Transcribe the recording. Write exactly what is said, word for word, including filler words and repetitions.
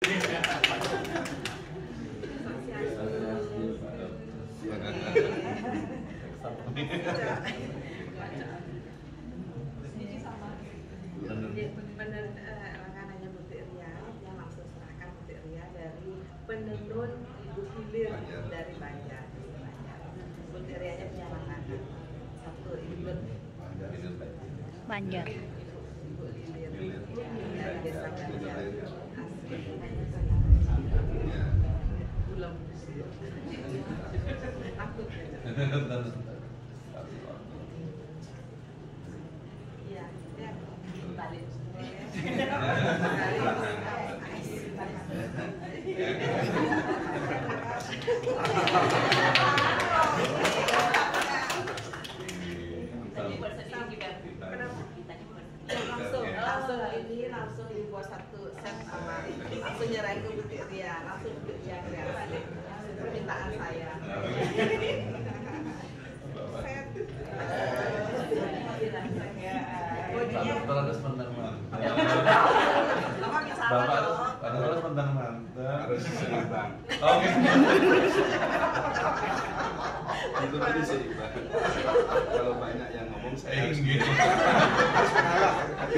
Benar, rekanannya Bu Ria yang langsung serahkan Bu Ria dari penenun ibu hilir dari Banjar. Bu Rianya punya makanan satu ibu Banjar. Ibu hilir dari desa Banjar asli. Belum. Takut. Iya, ya. Balik. Langsung, langsung ini langsung dibuat satu set sama langsung nyerahin ke Bu Ria, langsung Bu Ria permintaan saya. Set. Bapak harus pandang mantap. Bapak Bapak harus pandang mantap. Harus seimbang. Oke. Itu tadi seimbang. Kalau banyak yang ngomong saya harus Enggak. harus mengalah.